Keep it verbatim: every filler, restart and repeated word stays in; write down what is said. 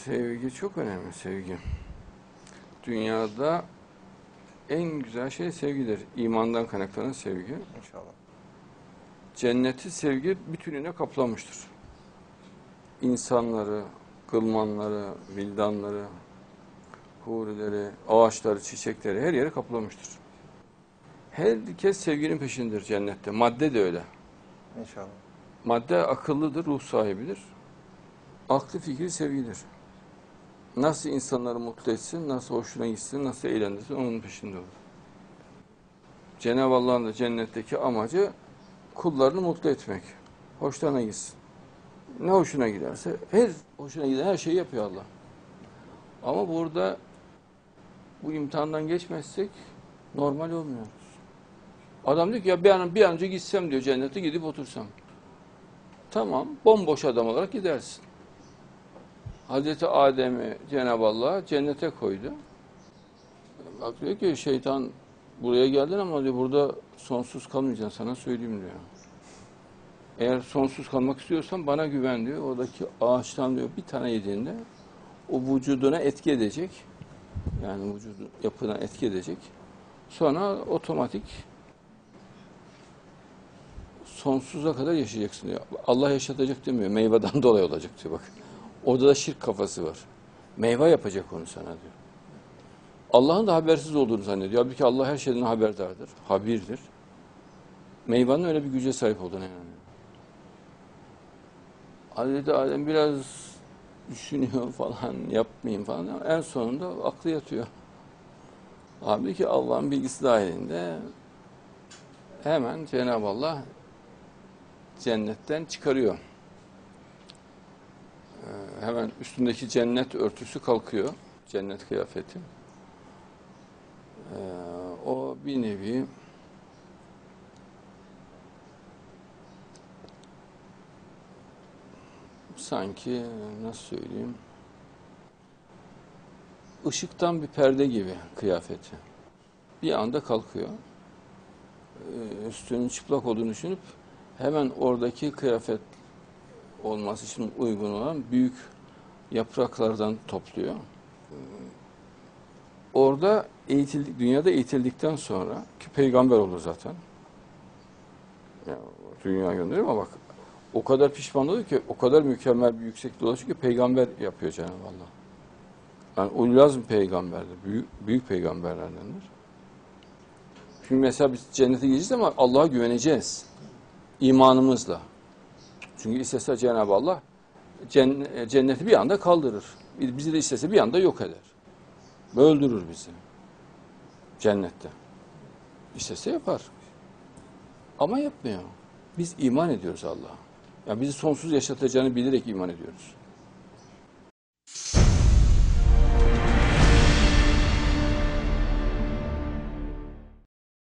Sevgi çok önemli, sevgi. Dünyada en güzel şey sevgidir. İmandan kaynaklanan sevgi. İnşallah. Cenneti sevgi bütününe kaplamıştır. İnsanları, gılmanları, vildanları, hurileri, ağaçları, çiçekleri her yeri kaplamıştır. Herkes sevginin peşindedir cennette. Madde de öyle. İnşallah. Madde akıllıdır, ruh sahibidir. Aklı fikri sevgidir. Nasıl insanları mutlu etsin, nasıl hoşuna gitsin, nasıl eğlendirsin onun peşinde olur. Cenab-ı Allah'ın da cennetteki amacı kullarını mutlu etmek. Hoşlarına gitsin. Ne hoşuna giderse, her hoşuna giden her şeyi yapıyor Allah. Ama burada bu imtihandan geçmezsek normal olmuyoruz. Adam diyor ki ya bir an, bir an önce gitsem diyor cennete gidip otursam. Tamam, bomboş adam olarak gidersin. Hazreti Adem'i Cenab-ı Allah cennete koydu. Bak diyor ki şeytan buraya geldin ama diyor burada sonsuz kalmayacaksın sana söyleyeyim diyor. Eğer sonsuz kalmak istiyorsan bana güven diyor. Oradaki ağaçtan diyor bir tane yediğinde o vücuduna etki edecek. Yani vücudu yapına etki edecek. Sonra otomatik sonsuza kadar yaşayacaksın diyor. Allah yaşatacak demiyor. Meyveden dolayı olacak diyor bak. Orada da şirk kafası var. Meyve yapacak onu sana diyor. Allah'ın da habersiz olduğunu zannediyor. Halbuki Allah her şeyden haberdardır. Habirdir. Meyvanın öyle bir güce sahip olduğuna inanıyor. Hazreti Adem biraz düşünüyor falan, yapmayayım falan. En sonunda aklı yatıyor. Halbuki Allah'ın bilgisi dahilinde hemen Cenab-ı Allah cennetten çıkarıyor. Ee, hemen üstündeki cennet örtüsü kalkıyor. Cennet kıyafeti. Ee, o bir nevi sanki nasıl söyleyeyim ışıktan bir perde gibi kıyafeti. Bir anda kalkıyor. Ee, üstünün çıplak olduğunu düşünüp hemen oradaki kıyafet olması için uygun olan büyük yapraklardan topluyor. Orada eğitildik, dünyada eğitildikten sonra ki peygamber olur zaten. Yani dünya gönderiyor ama bak o kadar pişman oluyor ki o kadar mükemmel bir yüksekliğe ulaşıyor ki peygamber yapıyor Cenab-ı Allah. Yani ululazm peygamberdir. Büyük, büyük peygamberlerdendir. Şimdi mesela biz cennete gireceğiz ama Allah'a güveneceğiz. İmanımızla. Çünkü istese Cenab-ı Allah cenneti bir anda kaldırır. Bizi de istese bir anda yok eder. Öldürür bizi. Cennette. İstese yapar. Ama yapmıyor. Biz iman ediyoruz Allah'a. Yani bizi sonsuz yaşatacağını bilerek iman ediyoruz.